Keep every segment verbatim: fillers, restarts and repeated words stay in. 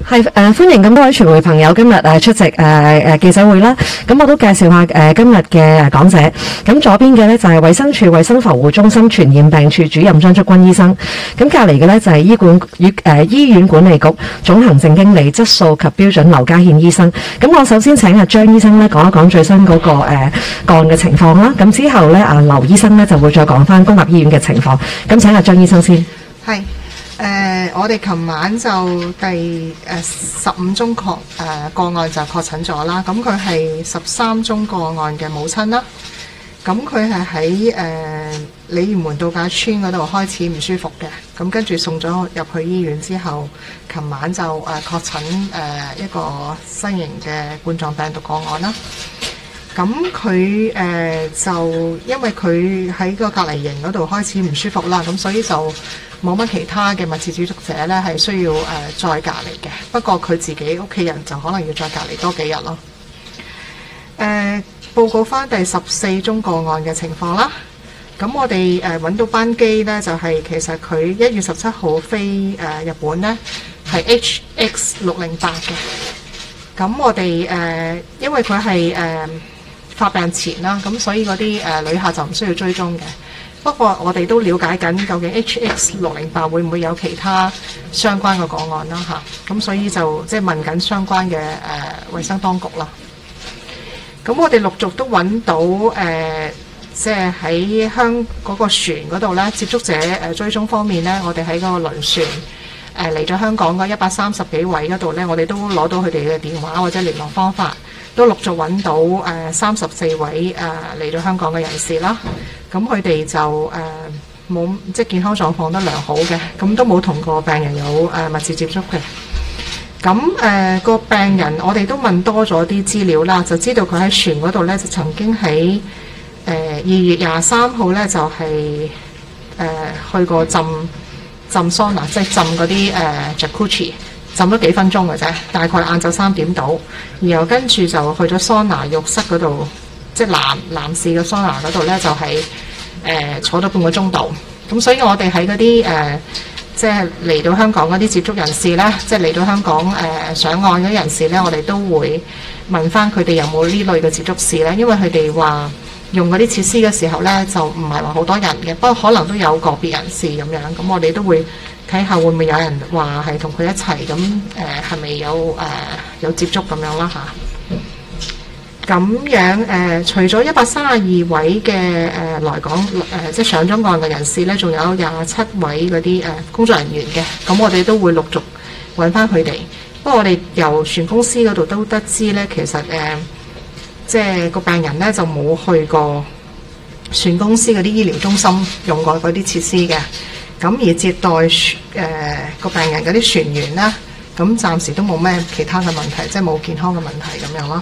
係誒、呃、歡迎咁多位傳媒朋友今日誒出席誒誒、呃、記者會啦。咁我都介紹下誒、呃、今日嘅講者。咁左邊嘅呢就係、是、衛生署衛生防護中心傳染病處主任張竹君醫生。咁隔離嘅呢就係、是、醫管與誒、呃、醫院管理局總行政經理質素及標準劉家憲醫生。咁我首先請阿張醫生呢講一講最新嗰、那個誒、呃、個案嘅情況啦。咁之後呢，阿劉醫生呢就會再講翻公立醫院嘅情況。咁請阿張醫生先。 係。誒、呃，我哋琴晚就第誒十五宗確誒、呃、個案就確診咗啦。咁佢係十三宗個案嘅母親啦。咁佢係喺誒鯉魚門度假村嗰度開始唔舒服嘅。咁跟住送咗入去醫院之後，琴晚就誒、呃、確診誒、呃、一個新型嘅冠狀病毒個案啦。咁佢誒就因為佢喺個隔離營嗰度開始唔舒服啦，咁所以就冇乜其他嘅密切接觸者咧係需要誒、呃、再隔離嘅。不過佢自己屋企人就可能要再隔離多幾日咯。誒、呃、報告翻第十四宗個案嘅情況啦。咁我哋誒揾到班機咧，就係、是、其實佢一月十七號飛誒、呃、日本咧係 H X 六零八嘅。咁我哋誒、呃、因為佢係誒發病前啦，咁所以嗰啲誒旅客就唔需要追蹤嘅。不過我哋都了解緊究竟 H X 六零八會唔會有其他相關嘅個案啦嚇，咁所以就即係問緊相關嘅誒、呃、衛生當局啦。咁我哋陸續都揾到誒，即係喺香嗰個船嗰度咧，接觸者誒追蹤方面咧，我哋喺嗰個輪船誒嚟咗香港嗰一百三十幾位嗰度咧，我哋都攞到佢哋嘅電話或者聯絡方法。都陸續揾到誒三十四位誒嚟到香港嘅人士啦，咁佢哋就誒冇、呃、即係健康狀況都良好嘅，咁都冇同個病人有誒、呃、密切接觸嘅。咁誒、呃個病人我哋都問多咗啲資料啦，就知道佢喺船嗰度咧就曾經喺誒二月廿三號咧就係、是、誒、呃、去過浸浸桑拿，即係浸嗰啲誒 Jacuzzi。浸咗幾分鐘嘅啫，大概晏晝三點到，然後跟住就去咗桑拿浴室嗰度，即係男男士嘅桑拿嗰度咧，就係、是、誒、呃、坐咗半個鐘度。咁所以我哋喺嗰啲誒，即係嚟到香港嗰啲接觸人士咧，即係嚟到香港誒、呃、上岸嗰啲人士咧，我哋都會問翻佢哋有冇呢類嘅接觸史咧，因為佢哋話用嗰啲設施嘅時候咧，就唔係話好多人嘅，不過可能都有個別人士咁樣，咁我哋都會睇下會唔會有人話係同佢一齊咁誒，係咪有誒、呃、有接觸咁樣啦嚇？咁樣誒、呃，除咗一百三十二位嘅誒、呃、來港誒、呃、即係上咗岸嘅人士咧，仲有廿七位嗰啲誒工作人員嘅，咁我哋都會陸續揾翻佢哋。不過我哋由船公司嗰度都得知咧，其實誒、呃、即係個病人咧就冇去過船公司嗰啲醫療中心用過嗰啲設施嘅。咁而接待誒個、呃、病人嗰啲船員啦，咁暫時都冇咩其他嘅問題，即係冇健康嘅問題咁樣咯。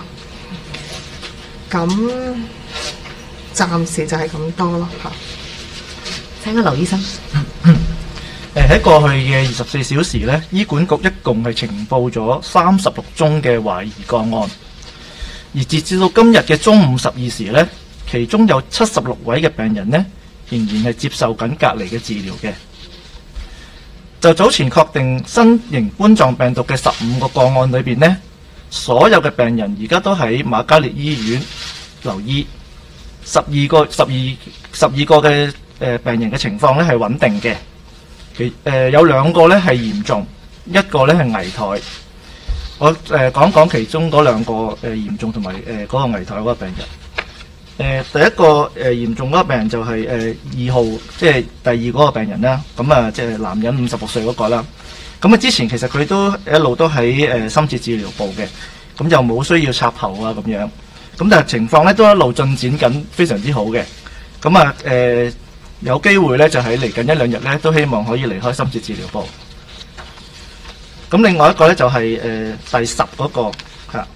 咁暫時就係咁多咯嚇。 請阿劉醫生。 誒喺過去嘅二十四小時咧，醫管局一共係呈報咗三十六宗嘅懷疑個案，而截至到今日嘅中午十二時咧，其中有七十六位嘅病人呢，仍然係接受緊隔離嘅治療嘅。就早前確定新型冠狀病毒嘅十五個個案裏邊呢，所有嘅病人而家都喺瑪嘉烈醫院留醫，十二個十二十二個嘅誒、呃、病人嘅情況咧係穩定嘅，其誒、呃、有兩個咧係嚴重，一個咧係危殆。我誒、呃、講講其中嗰兩個誒、呃、嚴重同埋誒嗰個危殆嗰個病人。誒、呃、第一個誒、呃、嚴重嗰個病人就係、是、誒、呃、二號，即係第二嗰個病人啦。咁啊，即係男人五十六歲嗰個啦。咁啊，之前其實佢都一路都喺誒、呃、深切治療部嘅，咁就冇需要插喉啊咁樣。咁但係情況咧都一路進展緊，非常之好嘅。咁啊誒有機會咧就喺嚟緊一兩日咧都希望可以離開深切治療部。咁另外一個咧就係、是、誒、呃、第十嗰、那個嚇。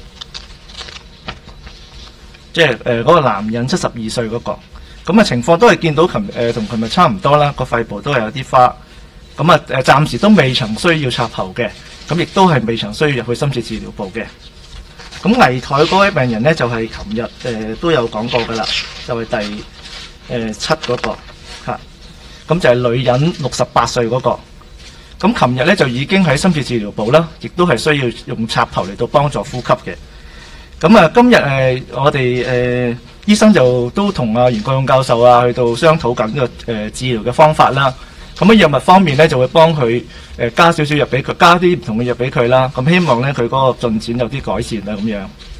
即係誒嗰個男人七十二歲嗰個，咁啊情況都係見到琴誒同琴日差唔多啦，個肺部都係有啲花，咁啊誒暫時都未曾需要插喉嘅，咁亦都係未曾需要入去深切治療部嘅。咁危殆嗰位病人咧就係琴日誒都有講過㗎啦，就係、是、第誒、呃、七嗰、那個嚇，咁就係女人六十八歲嗰個， 咁琴日咧就已經喺深切治療部啦，亦都係需要用插頭嚟到幫助呼吸嘅。咁啊，今日誒、呃、我哋誒、呃、醫生就都同阿袁國勇教授啊去到商討緊呢個誒、呃、治療嘅方法啦。咁喺藥物方面咧就會幫佢誒加少少藥俾佢，加啲唔同嘅藥俾佢啦。咁希望咧佢嗰個進展有啲改善啦咁樣。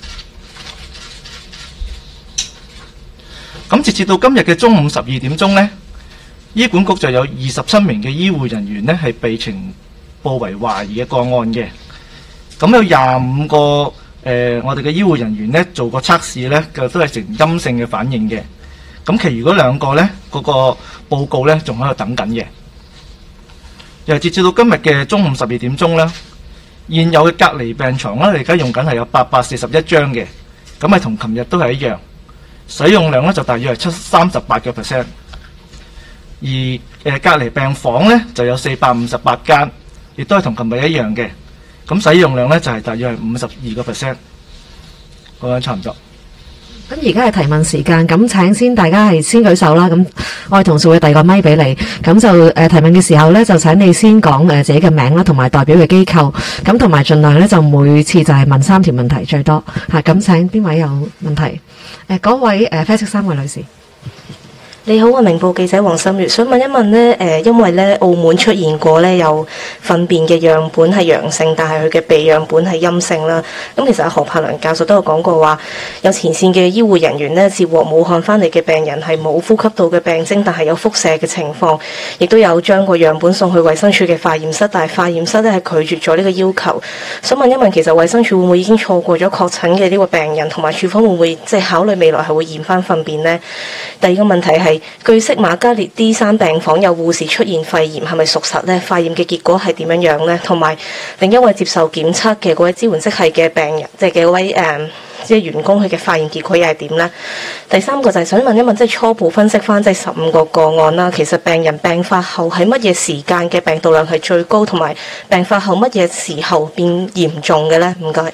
咁截至到今日嘅中午十二點鐘咧，醫管局就有二十七名嘅醫護人員咧係被呈報為懷疑嘅個案嘅。咁有廿五個誒、呃、我哋嘅醫護人員咧做過測試咧，就都係呈陰性嘅反應嘅。咁其餘嗰兩個咧，嗰、那個報告咧仲喺度等緊嘅。又截至到今日嘅中午十二點鐘啦，現有嘅隔離病床啦，而家用緊係有八百四十一張嘅，咁係同琴日都係一樣。使用量咧就大約係七三十八個 percent， 而誒、呃、隔離病房咧就有四百五十八間，亦都係同琴日一樣嘅。咁使用量咧就係、是、大約係五十二個 percent， 咁樣差唔多。 咁而家係提問時間，咁請先大家係先舉手啦。咁我哋同事會遞個咪俾你，咁就誒、呃、提問嘅時候咧，就請你先講誒、呃、自己嘅名啦，同埋代表嘅機構，咁同埋盡量咧就每次就係問三條問題最多嚇。咁、啊、請邊位有問題？誒、呃、嗰位誒啡色衫嘅女士。 你好，我明報記者黃心月，想問一問呢，誒、呃，因為咧澳門出現過咧有糞便嘅樣本係陽性，但係佢嘅鼻樣本係陰性啦。咁其實阿何柏良教授都有講過話，有前線嘅醫護人員呢，接獲武漢翻嚟嘅病人係冇呼吸道嘅病徵，但係有輻射嘅情況，亦都有將個樣本送去衛生署嘅化驗室，但係化驗室咧係拒絕咗呢個要求。想問一問，其實衛生署會唔會已經錯過咗確診嘅呢個病人，同埋署方會唔會即係考慮未來係會驗翻糞便呢？第二個問題係，據悉瑪嘉烈 D 三病房有護士出現肺炎，係咪屬實呢？化驗嘅結果係點樣樣呢？同埋另一位接受檢測嘅嗰位支援職系嘅病人，即係嘅位誒即係員工，佢嘅化驗結果又係點呢？第三個就係想問一問，即係初步分析翻即係十五個個案啦，其實病人病發後喺乜嘢時間嘅病毒量係最高，同埋病發後乜嘢時候變嚴重嘅呢？唔該。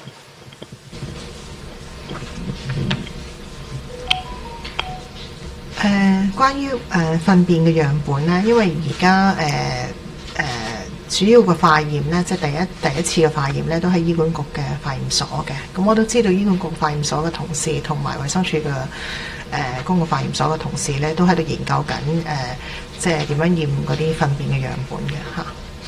誒、呃，關於誒、呃、糞便嘅樣本咧，因為而家誒誒主要嘅化驗咧，即係第一第一次嘅化驗咧，都係醫管局嘅化驗所嘅。咁我都知道醫管局化驗所嘅同事同埋衛生署嘅誒公共化驗所嘅同事咧，都喺度研究緊誒、呃，即係點樣驗嗰啲糞便嘅樣本嘅嚇。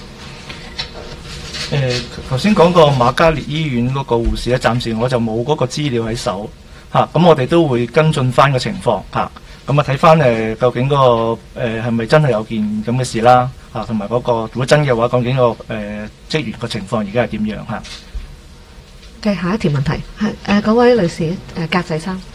誒頭先講過瑪嘉烈醫院嗰個護士咧，暫時我就冇嗰個資料喺手嚇，咁、啊、我哋都會跟進翻個情況嚇。啊咁啊睇翻誒究竟嗰、那個誒係咪真係有件咁嘅事啦？啊，同埋嗰個如果真嘅話，究竟、那個誒、呃、職員個情況而家係點樣嚇？ 嘅下一條問題係誒嗰位女士誒、呃、格仔衫。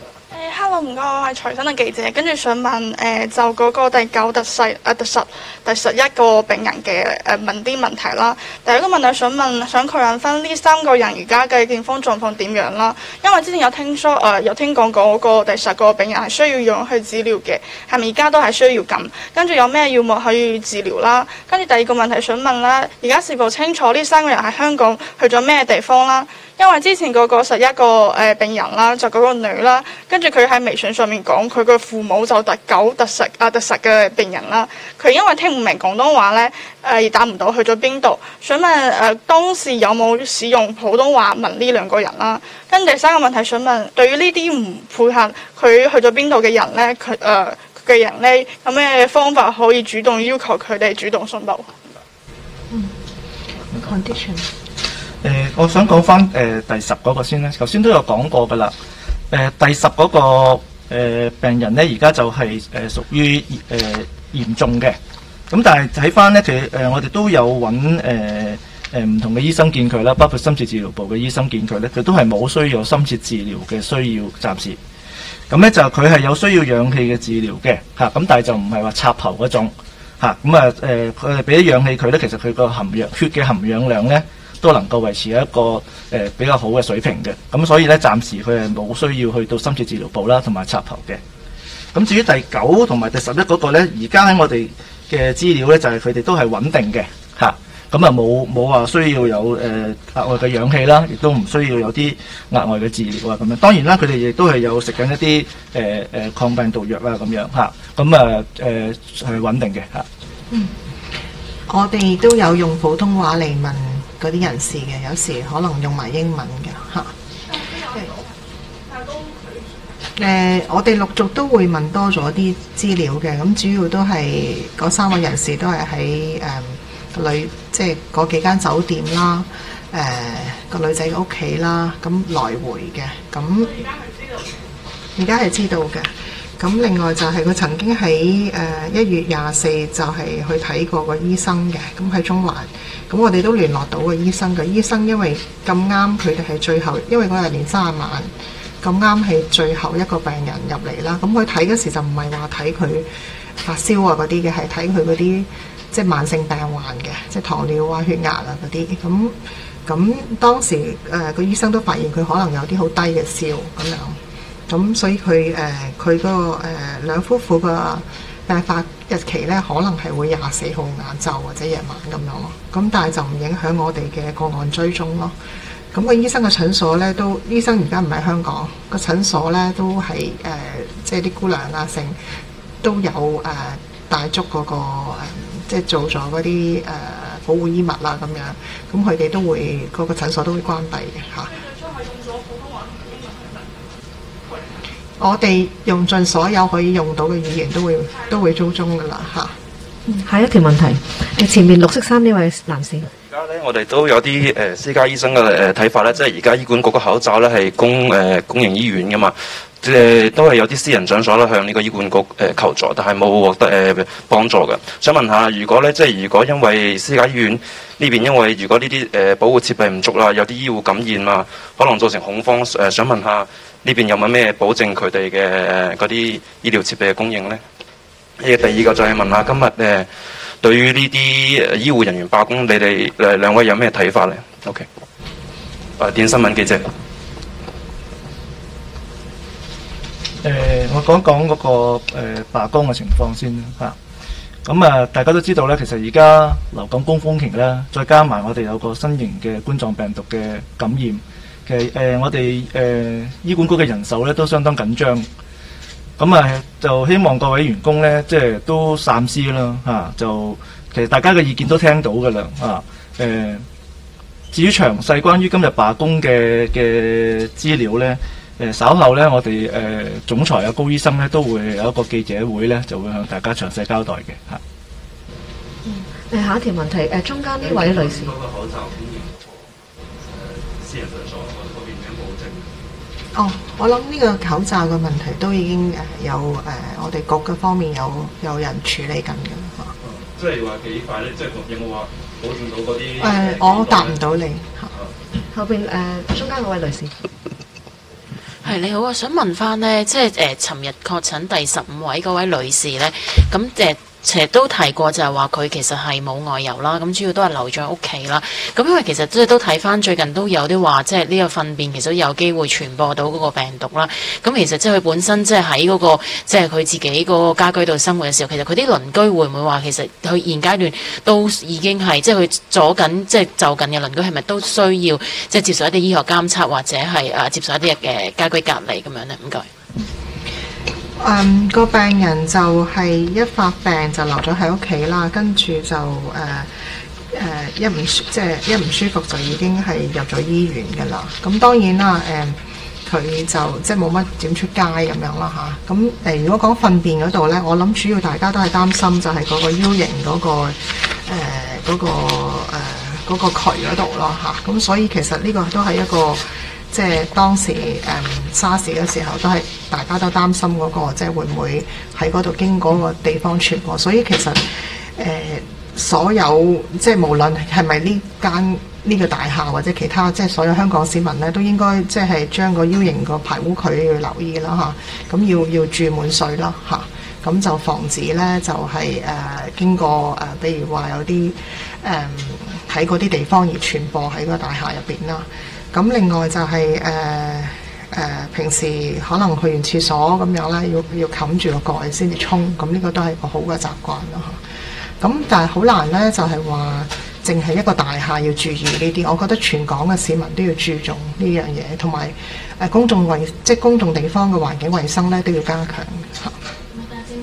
Hello， 唔該，我係財新嘅記者，跟住想問誒、呃，就嗰個第九、第十、啊、第十、第十一個病人嘅誒、呃、問啲問題啦。第一個問題想問，想確認翻呢三個人而家嘅健康狀況點樣啦？因為之前有聽說誒、呃，有聽講嗰個第十個病人係需要用去治療嘅，係咪而家都係需要咁？跟住有咩藥物可以治療啦？跟住第二個問題想問啦，而家是否清楚呢三個人喺香港去咗咩地方啦？因為之前嗰個十一個誒、呃、病人啦，就嗰個女啦，跟住佢喺微信上面講佢個父母就第九、第十啊、第十嘅病人啦。佢因為聽唔明廣東話咧，誒、呃、而打唔到去咗邊度。想問誒、呃、當時有冇使用普通話問呢兩個人啦？跟住第三個問題想問，對於呢啲唔配合佢去咗邊度嘅人咧，佢誒嘅人咧，有咩方法可以主動要求佢哋主動申報？ 嗯 condition。 誒、呃，我想講翻誒第十嗰個先咧，頭先都有講過噶啦。誒、呃、第十嗰、那個、呃、病人咧，而家就係、是、誒、呃、屬於誒、呃、嚴重嘅。咁但係睇翻咧，佢誒、呃、我哋都有揾誒誒唔同嘅醫生見佢啦，包括深切治療部嘅醫生見佢咧，佢都係冇需要深切治療嘅需要，暫時。咁咧就佢係有需要氧氣嘅治療嘅嚇，咁、啊、但係就唔係話插喉嗰種嚇。咁啊誒，佢哋俾咗氧氣佢咧，其實佢個含氧血嘅含氧量咧，都能夠維持一個誒、呃、比較好嘅水平嘅，咁所以咧暫時佢係冇需要去到深切治療部啦，同埋插喉嘅。咁至於第九同埋第十一嗰個咧，而家喺我哋嘅資料咧就係佢哋都係穩定嘅嚇，咁啊冇冇話需要有誒、呃、額外嘅氧氣啦，亦都唔需要有啲額外嘅治療啊咁樣。當然啦，佢哋亦都係有食緊一啲誒誒抗病毒藥啦咁樣嚇，咁啊誒係穩定嘅嚇。 嗯。 我哋都有用普通話嚟問嗰啲人士嘅，有時可能用埋英文嘅嚇。誒、呃，我哋陸續都會問多咗啲資料嘅，咁主要都係嗰三位人士都係喺誒女，即係嗰幾間酒店啦，誒、呃、個女仔嘅屋企啦，咁來回嘅，咁而家係知道嘅。咁另外就係佢曾經喺誒一月廿四就係去睇過個醫生嘅，咁喺中環，咁我哋都聯絡到個醫生嘅。醫生因為咁啱佢哋係最後，因為嗰日年卅晚。咁啱係最後一個病人入嚟啦，咁佢睇嗰時就唔係話睇佢發燒啊嗰啲嘅，係睇佢嗰啲即係慢性病患嘅，即係糖尿啊、血壓啊嗰啲。咁咁當時誒個、呃、醫生都發現佢可能有啲好低嘅燒咁樣，咁所以佢誒佢嗰個誒、呃、兩夫婦嘅病發日期咧，可能係會廿四號晏晝或者夜晚咁樣咯。咁但係就唔影響我哋嘅個案追蹤咯。咁個醫生嘅診所咧，都醫生而家唔喺香港，個診所咧都係誒、呃，即係啲姑娘啊，成都有誒帶足嗰個、呃、即係做咗嗰啲誒保護衣物啦咁樣，咁佢哋都會嗰、嗰個診所都會關閉嘅嚇。我哋用盡所有可以用到嘅語言都會都會追蹤噶啦嚇。 下一條問題，誒前面綠色衫呢位男士。 而家咧，我哋都有啲誒、呃、私家醫生嘅誒睇法咧，即係而家醫管局個口罩咧係公誒、呃、公營醫院嘅嘛，即、呃、係都係有啲私人診所咧向呢個醫管局誒、呃、求助，但係冇獲得誒、呃、幫助嘅。想問下，如果咧即係如果因為私家醫院呢邊因為如果呢啲誒保護設備唔足啦，有啲醫護感染啊，可能造成恐慌誒、呃，想問下呢邊有冇咩保證佢哋嘅嗰啲醫療設備嘅供應咧？誒第二個就係問下今日誒。呃對於呢啲醫護人員罷工，你哋誒兩位有咩睇法呢？ OK， 誒電新聞記者。誒、 呃，我講講嗰、那個誒、呃、罷工嘅情況先嚇。咁啊，大家都知道咧，其實而家流感高峰期咧，再加埋我哋有個新型嘅冠狀病毒嘅感染，其實誒、呃、我哋誒、呃、醫管局嘅人手咧都相當緊張。咁啊，就希望各位員工咧，即係都三思啦嚇。就其實大家嘅意見都聽到㗎啦啊。誒，至於詳細關於今日罷工嘅嘅資料咧，誒稍後咧，我哋誒總裁啊高醫生咧都會有一個記者會咧，就會向大家詳細交代嘅嚇。 嗯，誒下一條問題，誒中間呢位女士。 嗰個口罩供應，誒私人診所嗰邊有保證？ 哦，我諗呢個口罩嘅問題都已經誒有誒、呃，我哋局嘅方面有有人處理緊嘅啦。 即係話幾快咧？即係有冇話保證到嗰啲？誒、 呃，我答唔到你嚇。 後邊誒、呃、中間嗰位女士。 係你好啊，想問翻呢，即係誒，尋、呃、日確診第十五位嗰位女士呢，咁誒。呃其實都提過就係話佢其實係冇外遊啦，咁主要都係留咗喺屋企啦。咁因為其實即係都睇翻最近都有啲話，即係呢個糞便其實都有機會傳播到嗰個病毒啦。咁其實即係佢本身即係喺嗰個即係佢自己嗰個家居度生活嘅時候，其實佢啲鄰居會唔會話其實佢現階段都已經係即係佢左緊即係就近嘅鄰居係咪都需要即係接受一啲醫學監測或者係誒接受一啲嘅家居隔離咁樣呢？唔該。 嗯，個病人就係一發病就留咗喺屋企啦，跟住就誒誒、呃呃、一唔舒即係一唔舒服就已經係入咗醫院㗎啦。咁當然啦，誒、呃、佢就即係冇乜點出街咁樣啦嚇。咁、啊、誒、呃、如果講糞便嗰度咧，我諗主要大家都係擔心就係嗰個 U 型嗰、嗰個誒嗰、呃嗰個誒嗰、呃嗰個渠嗰度咯嚇。咁、啊、所以其實呢個都係一個。即係當時誒、嗯、沙士嘅時候，都係大家都擔心嗰、那個，即係會唔會喺嗰度經過個地方傳播。所以其實誒、呃、所有即係無論係咪呢間呢個大廈或者其他，即係所有香港市民咧，都應該即係將個 U 型個排污渠要留意啦嚇。咁、啊、要要注滿水啦嚇。咁、啊、就防止咧就係、是、誒、呃、經過誒、呃，比如話有啲誒喺嗰啲地方而傳播喺個大廈入邊啦。咁另外就係誒誒平時可能去完廁所咁樣咧，要要冚住個蓋先至沖，咁呢個都係個好嘅習慣咯嚇。咁但係好難咧，就係話淨係一個大廈要注意呢啲，我覺得全港嘅市民都要注重呢樣嘢，同埋誒公眾衞即係公眾地方嘅環境衞生咧都要加強嚇。 但正正而家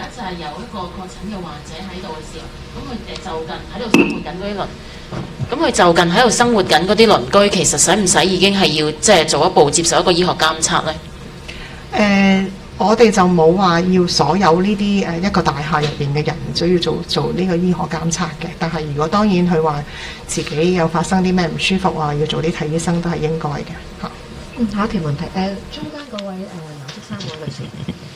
就係有一個確診嘅患者喺度嘅時候，咁佢誒就近喺度生活緊嗰啲鄰，咁佢就近喺度生活緊嗰啲鄰居，其實使唔使已經係要即係做一步接受一個醫學監測呢？ 誒、呃，我哋就冇話要所有呢啲誒一個大廈入邊嘅人都要做做呢個醫學監測嘅。但係如果當然佢話自己有發生啲咩唔舒服啊，要早啲睇醫生都係應該嘅嚇。 嗯，下一條問題，誒、呃、中間嗰位誒藍色衫嗰位女士。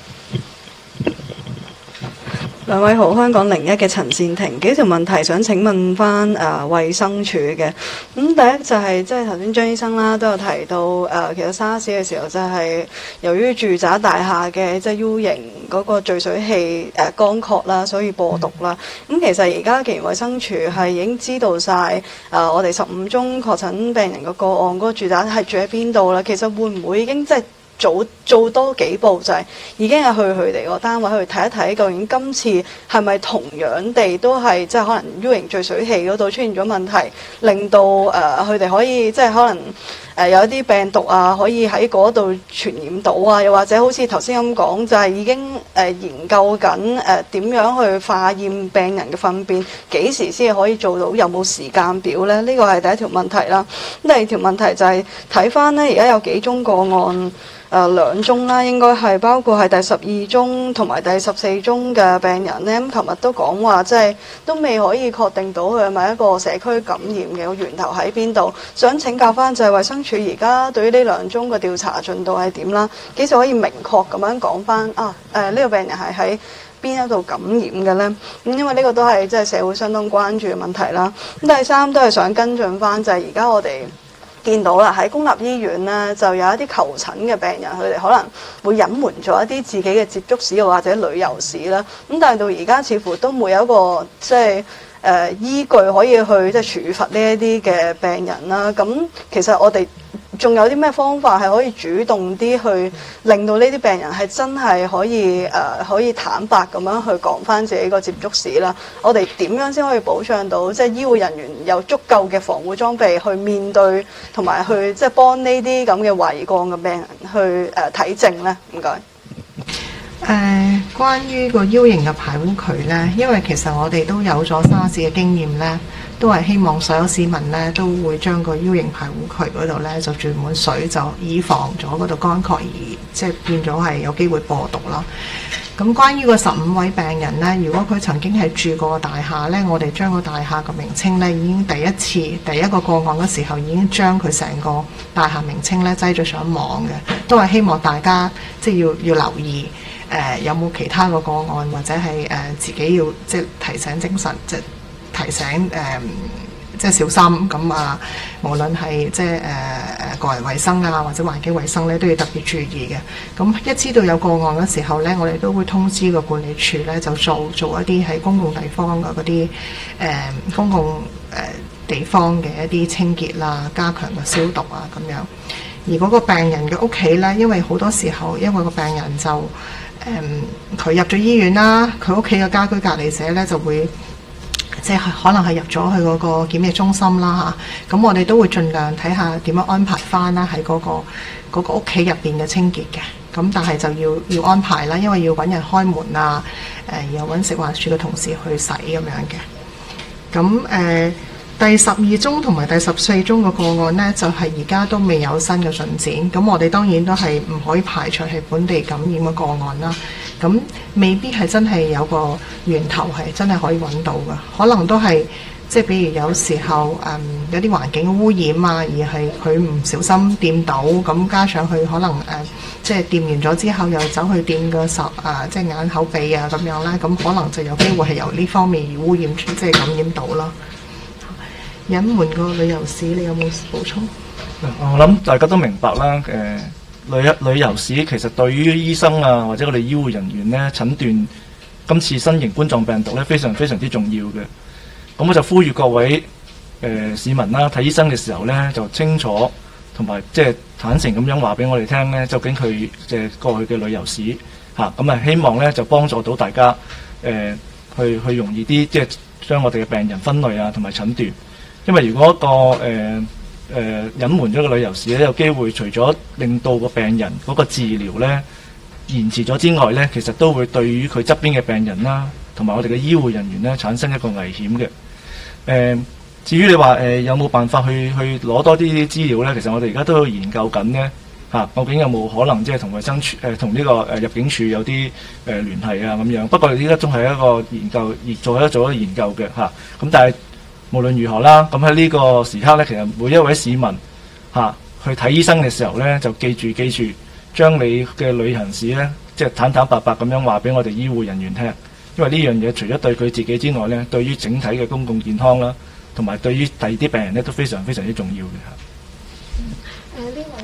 兩位好，香港零一嘅陳善婷，幾條問題想請問翻誒衛生署嘅。咁、嗯、第一就係、是、即係頭先張醫生啦都有提到誒、呃，其實沙士嘅時候就係由於住宅大廈嘅即係 U 型嗰個聚水器誒乾涸啦，所以播毒啦。咁、嗯、其實而家既然衛生署係已經知道晒誒、呃、我哋十五宗確診病人嘅個案嗰、那個住宅係住喺邊度啦，其實會唔會已經即係做做多幾步，就係、是、已經係去佢哋個單位去睇一睇，究竟今次係咪同樣地都係即係可能 U 型聚水器嗰度出現咗問題，令到誒佢哋可以即係可能誒、呃、有一啲病毒啊，可以喺嗰度傳染到啊，又或者好似頭先咁講，就係、是、已經誒、呃、研究緊誒點樣去化驗病人嘅糞便，幾時先可以做到，有冇時間表呢？呢個係第一條問題啦。咁第二條問題就係睇翻呢，而家有幾宗個案。誒、呃、兩宗啦，應該係包括係第十二宗同埋第十四宗嘅病人呢。咁琴日都講話，即係都未可以確定到佢係咪一個社區感染嘅個源頭喺邊度。想請教翻就係衛生署而家對於呢兩宗嘅調查進度係點啦？幾時可以明確咁樣講翻啊？誒、呃、呢、這個病人係喺邊一度感染嘅呢？咁因為呢個都係即係社會相當關注嘅問題啦。咁第三都係想跟進翻，就係而家我哋見到啦，喺公立醫院呢，就有一啲求診嘅病人，佢哋可能會隱瞞咗一啲自己嘅接觸史或者旅遊史啦。咁但係到而家似乎都冇有一個即係誒、呃、依據可以去即係處罰呢一啲嘅病人啦。咁其實我哋仲有啲咩方法係可以主動啲去令到呢啲病人係真係可以誒、呃、可以坦白咁樣去講返自己個接觸史啦？我哋點樣先可以保障到即係醫護人員有足夠嘅防護裝備去面對同埋去即係幫呢啲咁嘅懷疑個案嘅病人去誒睇症呢？唔該。誒、 呃，關於個 U 型嘅排污渠呢，因為其實我哋都有咗沙士嘅經驗呢，都係希望所有市民呢都會將個 U 型排污渠嗰度呢就注滿水，就以防咗嗰度乾涸而即係變咗係有機會播毒啦。咁關於個十五位病人呢，如果佢曾經係住過大廈呢，我哋將個大廈個名稱呢已經第一次第一個個案嗰時候已經將佢成個大廈名稱呢擠咗上網嘅，都係希望大家即係要要留意。誒、呃、有冇其他個個案，或者係誒、呃、自己要即係提醒精神，即係提醒誒、呃、即係小心咁啊！無論係即係誒誒個人衞生啊，或者環境衞生咧，都要特別注意嘅。咁一知道有個案嘅時候咧，我哋都會通知個管理處咧，就做做一啲喺公共地方嘅嗰啲誒公共誒、呃、地方嘅一啲清潔啦，加強個消毒啊咁樣。而嗰個病人嘅屋企咧，因為好多時候因為個病人就誒佢、嗯、入咗醫院啦，佢屋企嘅家居隔離者咧就會即係可能係入咗去嗰個檢疫中心啦嚇，咁、啊、我哋都會盡量睇下點樣安排翻啦喺嗰個嗰屋企入邊嘅清潔嘅，咁但係就要要安排啦，因為要揾人開門啊，誒又揾食環署嘅同事去洗咁樣嘅，咁誒。呃第十二宗同埋第十四宗嘅個案呢，就係而家都未有新嘅進展。咁我哋當然都係唔可以排除係本地感染嘅個案啦。咁未必係真係有個源頭係真係可以揾到嘅，可能都係即係比如有時候誒、嗯、有啲環境污染啊，而係佢唔小心掂到，咁加上佢可能誒、呃、即係掂完咗之後又走去掂個手啊，即係眼口鼻啊咁樣啦，咁可能就有機會係由呢方面而污染即係感染到啦。隱瞞個旅遊史，你有冇補充？ 我諗大家都明白啦。誒、呃，旅旅遊史其實對於醫生啊，或者我哋醫護人員咧診斷今次新型冠狀病毒咧，非常非常之重要嘅。咁我就呼籲各位誒、呃、市民啦，睇醫生嘅時候咧，就清楚同埋即係坦誠咁樣話俾我哋聽咧，究竟佢即係過去嘅旅遊史嚇。咁啊，希望咧就幫助到大家誒、呃、去去容易啲，即係將我哋嘅病人分類啊，同埋診斷。因為如果個誒誒隱瞞咗個旅遊史咧，有機會除咗令到個病人嗰個治療咧延遲咗之外呢，其實都會對於佢側邊嘅病人啦，同埋我哋嘅醫護人員呢產生一個危險嘅。誒、呃，至於你話誒、呃、有冇辦法去去攞多啲資料呢？其實我哋而家都有研究緊呢。嚇、啊，究竟有冇可能即係同衞生署誒同呢個誒入境處有啲誒、呃、聯繫啊咁樣？不過呢家仲係一個研究，而做一做一個研究嘅嚇。咁、啊、但係無論如何啦，咁喺呢個時刻呢，其實每一位市民嚇、啊、去睇醫生嘅時候呢，就記住記住，將你嘅旅行史呢，即係坦坦白白咁樣話俾我哋醫護人員聽，因為呢樣嘢除咗對佢自己之外呢，對於整體嘅公共健康啦，同埋對於第二啲病人呢，都非常非常之重要嘅嚇。 誒呢位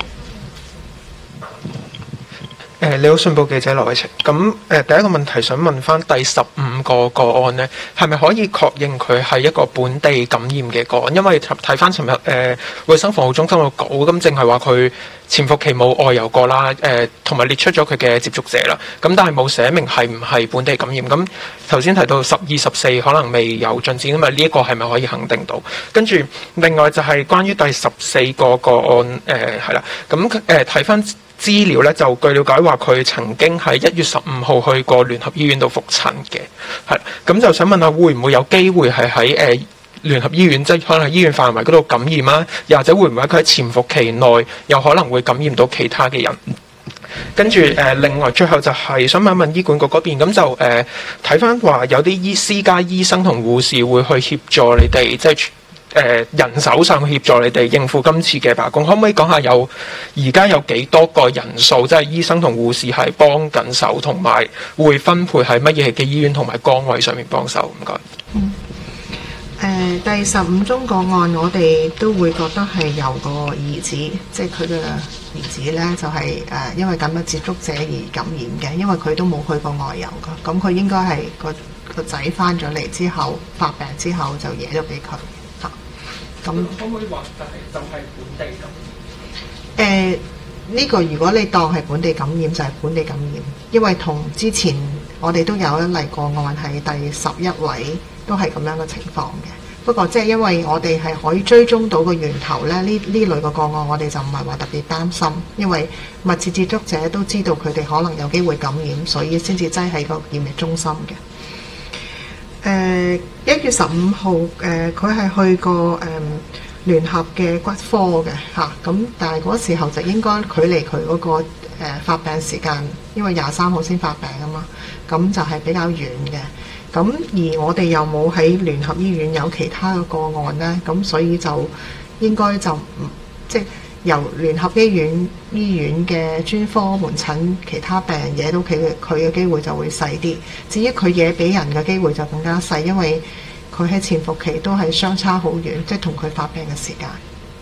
誒，你好，信報記者羅偉晴。咁誒、呃，第一個問題想問翻第十五個個案呢，係咪可以確認佢係一個本地感染嘅個案？因為睇翻尋日誒衞生防護中心嘅稿，咁淨係話佢潛伏期冇外遊過啦，誒同埋列出咗佢嘅接觸者啦。咁但係冇寫明係唔係本地感染。咁頭先提到十二十四可能未有進展，咁啊呢一個係咪可以肯定到？跟住另外就係關於第十四個個案，誒係啦，咁誒睇翻資料咧，就據了解話佢曾經喺一月十五號去過聯合醫院度復診嘅，係咁就想問下，會唔會有機會係喺誒聯合醫院，即係可能喺醫院範圍嗰度感染啦？又或者會唔會喺佢喺潛伏期內有可能會感染到其他嘅人？跟住誒、呃，另外最後就係想問一問醫管局嗰邊，咁就誒睇翻話有啲醫私家醫生同護士會去協助你哋，即係。誒、呃、人手上協助你哋應付今次嘅罷工，可唔可以講下有而家有幾多個人數，即係醫生同護士係幫緊手，同埋會分配喺乜嘢嘅醫院同埋崗位上面幫手？唔該。 嗯。誒、呃、第十五宗個案，我哋都會覺得係由個兒子，即係佢嘅兒子呢，就係、是、誒、呃、因為咁嘅接觸者而感染嘅，因為佢都冇去過外遊㗎，咁佢應該係個個仔翻咗嚟之後發病之後就惹咗俾佢。咁可唔可以話就係就係本地感染？誒呢個如果你當係本地感染就係本地感染，因為同之前我哋都有一例個案係第十一位都係咁樣嘅情況嘅。不過即係因為我哋係可以追蹤到個源頭咧，呢呢類嘅個案我哋就唔係話特別擔心，因為密切接觸者都知道佢哋可能有機會感染，所以先至擠喺個檢疫中心嘅。誒一、uh, 月十五號，誒佢係去過誒、um, 聯合嘅骨科嘅嚇，咁、啊、但係嗰時候就應該距離佢嗰、那個誒、uh, 發病時間，因為廿三號先發病啊嘛，咁就係比較遠嘅。咁而我哋又冇喺聯合醫院有其他嘅個案呢，咁所以就應該就唔即係由聯合醫院醫院嘅專科門診其他病人惹到佢嘅佢嘅機會就會細啲，至於佢惹俾人嘅機會就更加細，因為佢喺潛伏期都係相差好遠，即係同佢發病嘅時間。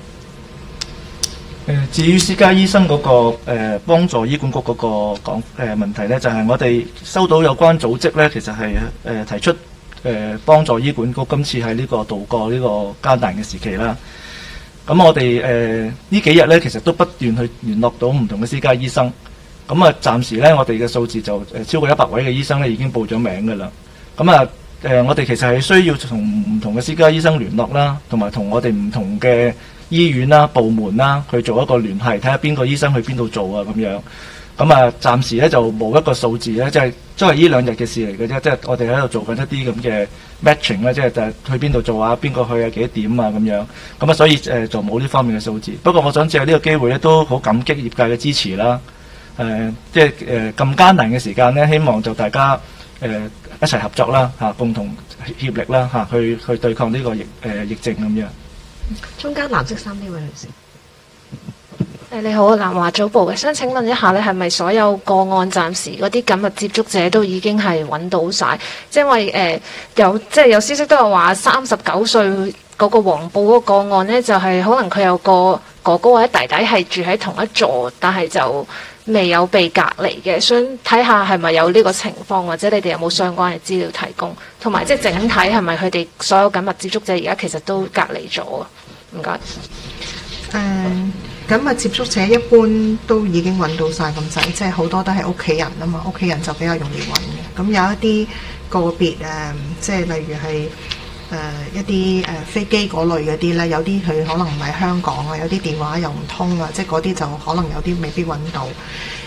誒，至於私家醫生嗰、那個誒、呃、幫助醫管局嗰個講誒、呃、問題咧，就係、是、我哋收到有關組織咧，其實係誒、呃、提出誒、呃、幫助醫管局今次喺呢個度過呢個艱難嘅時期啦。咁我哋誒呢幾日咧，其實都不斷去聯絡到唔同嘅私家醫生。咁啊，暫時咧，我哋嘅數字就誒超過一百位嘅醫生咧已經報咗名㗎啦。咁啊誒，我哋其實係需要同唔同嘅私家醫生聯絡啦，同埋同我哋唔同嘅醫院啦、部門啦去做一個聯繫，睇下邊個醫生去邊度做啊咁樣。咁啊，暫時咧就冇一個數字咧，即係都係呢兩日嘅事嚟嘅啫。即係我哋喺度做緊一啲咁嘅 matching 咧，即係就去邊度做啊，邊個去啊，幾多點啊咁樣。咁啊，所以誒、呃、就冇呢方面嘅數字。不過我想借呢個機會咧，都好感激業界嘅支持啦。誒、呃，即係誒咁艱難嘅時間咧，希望就大家誒、呃、一齊合作啦，嚇、啊，共同協力啦，嚇、啊，去去對抗呢個疫誒、呃、疫症咁樣。 中間藍色衫呢位女士。 誒你好，南華早報嘅，想請問一下咧，係咪所有個案暫時嗰啲緊密接觸者都已經係揾到晒？即係因為誒、呃、有即係有消息都有話三十九歲嗰個黃埔嗰個個案呢，就係、是、可能佢有個哥哥或者弟弟係住喺同一座，但係就未有被隔離嘅，想睇下係咪有呢個情況，或者你哋有冇相關嘅資料提供，同埋即係整體係咪佢哋所有緊密接觸者而家其實都隔離咗啊？唔該。 誒。咁啊，接觸者一般都已經揾到晒咁滯，即係好多都係屋企人啊嘛，屋企人就比較容易揾嘅。咁有一啲個別誒、呃，即係例如係誒、呃、一啲誒、呃、飛機嗰類嗰啲咧，有啲佢可能唔係香港啊，有啲電話又唔通啊，即係嗰啲就可能有啲未必揾到。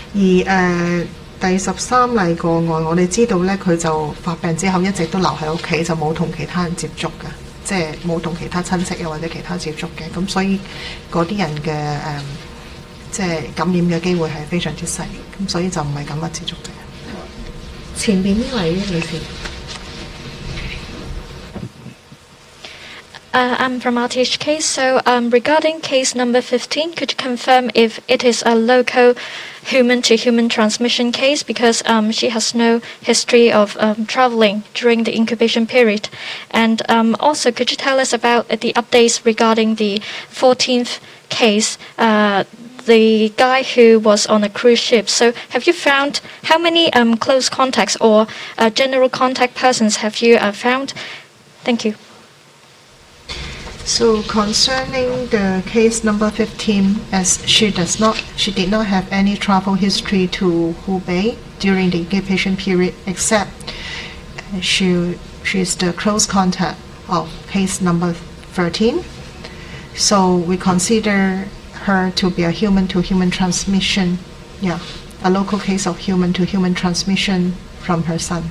而誒、呃、第十三例個案，我哋知道咧，佢就發病之後一直都留喺屋企，就冇同其他人接觸嘅，即係冇同其他親戚又或者其他接觸嘅，咁所以嗰啲人嘅誒、呃、即係感染嘅機會係非常之細，咁所以就唔係咁密接觸嘅。 前邊呢位女士。 Uh, I'm from R T H K, so um, regarding case number fifteen, could you confirm if it is a local human-to-human transmission case because um, she has no history of um, traveling during the incubation period? And um, also, could you tell us about the updates regarding the fourteenth case, uh, the guy who was on a cruise ship? So have you found how many um, close contacts or uh, general contact persons have you uh, found? Thank you. So concerning the case number fifteen, as she does not, she did not have any travel history to Hubei during the incubation period, except she she is the close contact of case number thirteen. So we consider her to be a human-to-human transmission, yeah, a local case of human-to-human transmission from her son.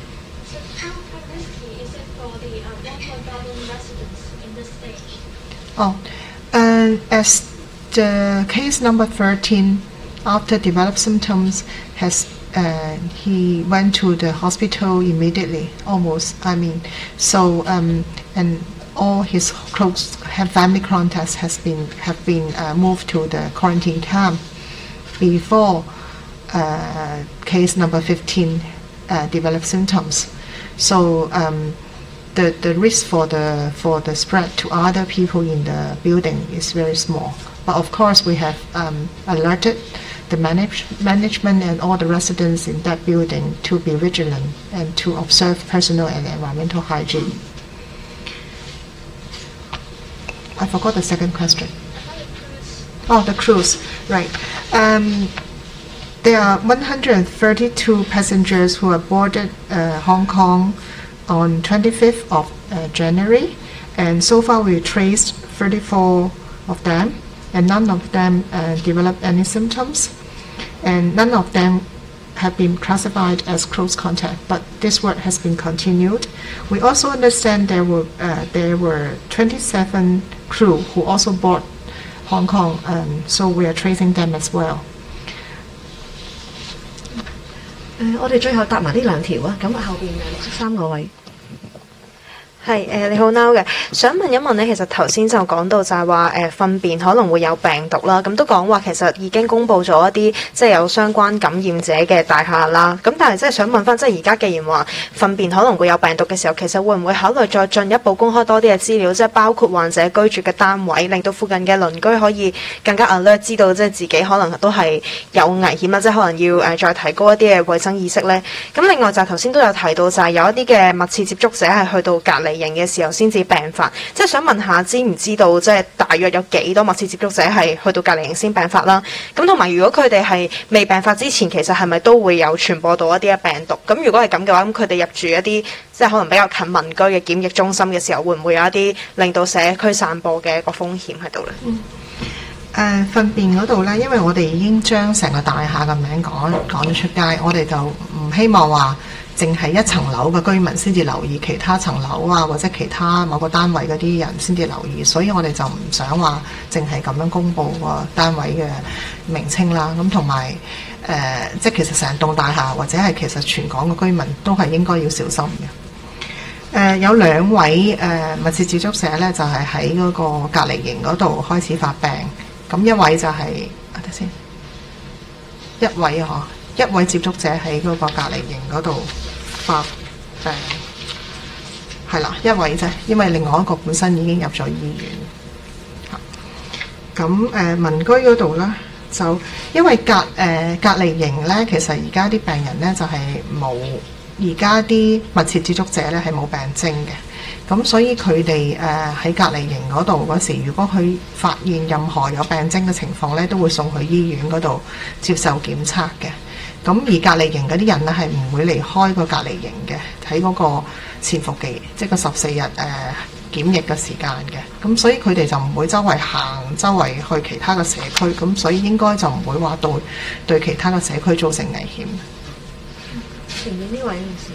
Oh, and as the case number thirteen, after developed symptoms, has uh, he went to the hospital immediately, almost. I mean, so um, and all his close family contacts has been have been uh, moved to the quarantine camp before uh, case number fifteen uh, developed symptoms. So. Um, The, the risk for the for the spread to other people in the building is very small. But of course, we have um, alerted the manage, management and all the residents in that building to be vigilant and to observe personal and environmental hygiene. I forgot the second question. Oh, the cruise, right. Um, there are one hundred thirty-two passengers who are boarded uh, Hong Kong on twenty-fifth of uh, January, and so far we traced thirty-four of them, and none of them uh, developed any symptoms, and none of them have been classified as close contact, but this work has been continued. We also understand there were uh, there were twenty-seven crew who also board Hong Kong, um, so we are tracing them as well. 誒，我哋最後答埋呢兩條啊，咁後邊誒綠色衫嗰位。 係誒、呃、你好 Now 嘅，想問一問咧，其實頭先就講到就係話誒糞便可能會有病毒啦，咁都講話其實已經公布咗一啲即係有相關感染者嘅大廈啦，咁但係即係想問翻，即係而家既然話糞便可能會有病毒嘅時候，其實會唔會考慮再進一步公開多啲嘅資料，即係包括患者居住嘅單位，令到附近嘅鄰居可以更加 alert 知道即係自己可能都係有危險啦，即係可能要誒再提高一啲嘅衛生意識咧。咁另外就頭先都有提到就係有一啲嘅密切接觸者係去到隔離營嘅時候先至病發，即係想問下知唔知道即係大約有幾多密切接觸者係去到隔離營先病發啦？咁同埋如果佢哋係未病發之前，其實係咪都會有傳播到一啲嘅病毒？咁如果係咁嘅話，咁佢哋入住一啲即係可能比較近民居嘅檢疫中心嘅時候，會唔會有一啲令到社區散播嘅一個風險喺度咧？ 嗯誒糞便嗰度咧，因為我哋已經將成個大廈嘅名講講咗出街，我哋就唔希望話淨係一層樓嘅居民先至留意，其他層樓啊或者其他某個單位嗰啲人先至留意，所以我哋就唔想話淨係咁樣公佈個單位嘅名稱啦。咁同埋誒，即係其實成棟大廈或者係其實全港嘅居民都係應該要小心嘅。誒、呃、有兩位誒、呃、密切接觸者咧，就係喺嗰個隔離營嗰度開始發病。咁一位就係、是，啊等先，一位啊嗬，一位接觸者喺嗰個隔離營嗰度發病，係啦，一位啫，因為另外一個本身已經入咗醫院。咁誒、呃、民居嗰度咧，就因為隔誒、呃、隔離營咧，其實而家啲病人咧就係冇，而家啲密切接觸者咧係冇病徵嘅。咁所以佢哋誒喺隔離營嗰度嗰時，如果佢發現任何有病徵嘅情況咧，都會送去醫院嗰度接受檢測嘅。咁而隔離營嗰啲人咧係唔會離開個隔離營嘅，喺嗰個潛伏期，即係個十四日誒檢疫嘅時間嘅，咁所以佢哋就唔會周圍行，周圍去其他嘅社區，咁所以應該就唔會話對對其他嘅社區造成危險。 前面呢位女士。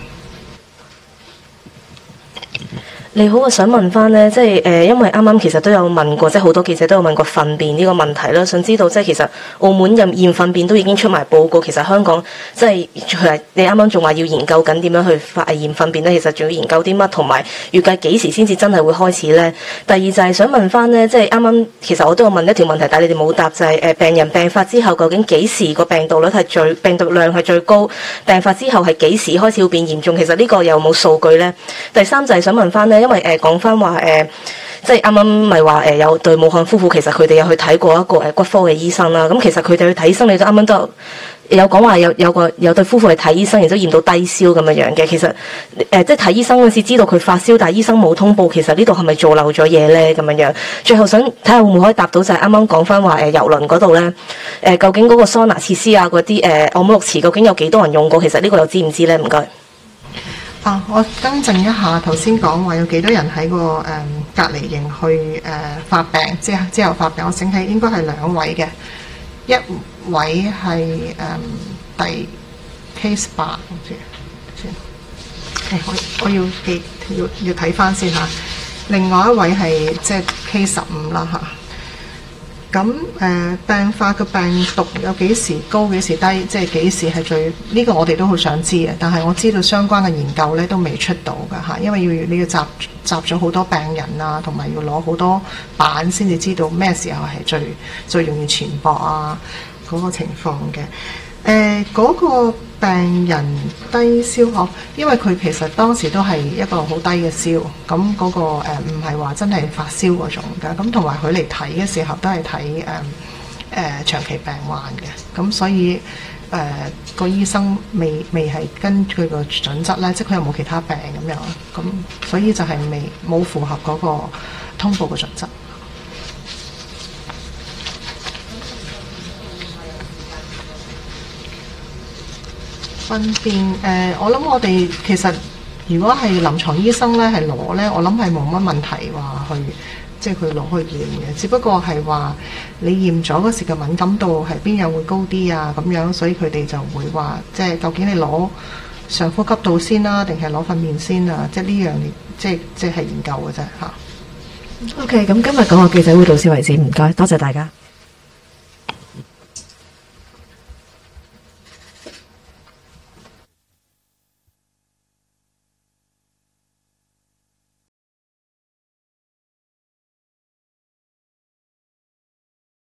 你好，我想問翻呢，即係誒、呃，因為啱啱其實都有問過，即係好多記者都有問過糞便呢個問題啦。想知道即係其實澳門任驗糞便都已經出埋報告，其實香港即係你啱啱仲話要研究緊點樣去發驗糞便呢？其實仲要研究啲乜，同埋預計幾時先至真係會開始呢？第二就係想問翻呢，即係啱啱其實我都有問一條問題，但係你哋冇答，就係、是、誒病人病發之後究竟幾時個病毒率係最病毒量係最高？病發之後係幾時開始會變嚴重？其實呢個有冇數據呢？第三就係想問翻呢。因為誒講翻話誒，即係啱啱咪話誒有對武漢夫婦，其實佢哋有去睇過一個誒骨科嘅醫生啦。咁其實佢哋去睇醫生，你都啱啱都有有講話有有個有對夫婦去睇醫生，然之後驗到低燒咁樣樣嘅。其實誒、呃、即係睇醫生嗰時知道佢發燒，但係醫生冇通報，其實呢度係咪做漏咗嘢咧？咁樣樣。最後想睇下會唔會可以答到就係啱啱講翻話誒郵輪嗰度咧誒，究竟嗰個桑拿設施啊嗰啲誒按摩浴池究竟有幾多人用過？其實呢個又知唔知咧？唔該。 啊！我更正一下，頭先講話有幾多人喺個誒、嗯、隔離營去誒、呃、發病，之後之後發病，我醒起應該係兩位嘅，一位係誒、嗯、第 case 八，好似先，我我要記要要睇翻先嚇，另外一位係即係 case 十五啦嚇。咁誒、呃、病發嘅病毒有幾時高幾時低，即係幾時係最呢、呢個我哋都好想知嘅，但係我知道相關嘅研究咧都未出到㗎嚇，因為要你要集集咗好多病人啊，同埋要攞好多板先至知道咩時候係最最容易傳播啊嗰、嗰個情況嘅。誒、呃、嗰、嗰個病人低燒嗬，因為佢其實當時都係一個好低嘅燒，咁嗰、嗰個唔係話真係發燒嗰種嘅，咁同埋佢嚟睇嘅時候都係睇誒誒長期病患嘅，咁所以誒、呃嗰個醫生未未係根據個準則咧，即係佢有冇其他病咁樣，咁所以就係未冇符合嗰個通報嘅準則。糞便誒、呃，我諗我哋其實如果係臨床醫生咧，係攞咧，我諗係冇乜問題話去即係佢攞去驗嘅，只不過係話你驗咗嗰時嘅敏感度係邊樣會高啲啊咁樣，所以佢哋就會話即係究竟你攞上呼吸道先啦、啊，定係攞糞便先啊？即係呢樣即係即係研究嘅啫嚇。 OK，咁今日嗰個記者會到此為止，唔該，多謝大家。